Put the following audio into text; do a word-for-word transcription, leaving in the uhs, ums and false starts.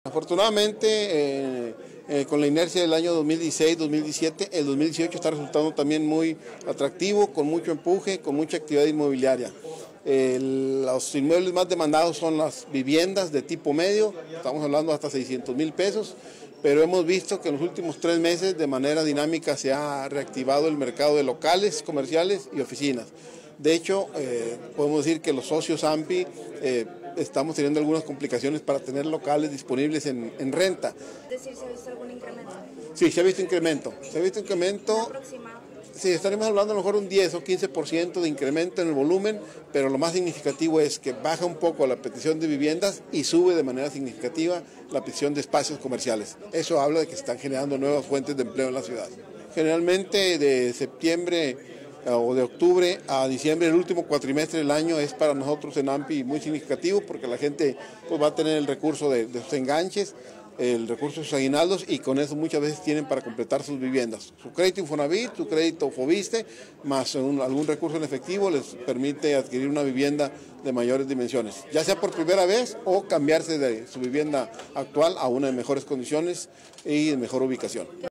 Afortunadamente, eh, eh, con la inercia del año dos mil dieciséis dos mil diecisiete, el dos mil dieciocho está resultando también muy atractivo, con mucho empuje, con mucha actividad inmobiliaria. Eh, los inmuebles más demandados son las viviendas de tipo medio, estamos hablando hasta seiscientos mil pesos, pero hemos visto que en los últimos tres meses de manera dinámica se ha reactivado el mercado de locales, comerciales y oficinas. De hecho, eh, podemos decir que los socios A M P I eh, estamos teniendo algunas complicaciones para tener locales disponibles en, en renta. Es decir, ¿se ha visto algún incremento? Sí, se ha visto incremento. Se ha visto incremento. ¿Aproximado? Sí, estaremos hablando a lo mejor un diez o quince por ciento de incremento en el volumen, pero lo más significativo es que baja un poco la petición de viviendas y sube de manera significativa la petición de espacios comerciales. Eso habla de que se están generando nuevas fuentes de empleo en la ciudad. Generalmente de septiembre o de octubre a diciembre, el último cuatrimestre del año es para nosotros en A M P I muy significativo porque la gente pues, va a tener el recurso de, de sus enganches, el recurso de sus aguinaldos y con eso muchas veces tienen para completar sus viviendas. Su crédito Infonavit, su crédito Fobiste, más un, algún recurso en efectivo les permite adquirir una vivienda de mayores dimensiones, ya sea por primera vez o cambiarse de su vivienda actual a una de mejores condiciones y de mejor ubicación.